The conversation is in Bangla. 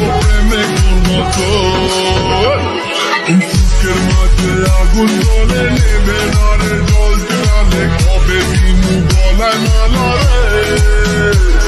প্রেমে মতো বুকের মাঝে আগুন জ্বলে নেবে না রে জল জলে কবে দিনু গলায় মালা রে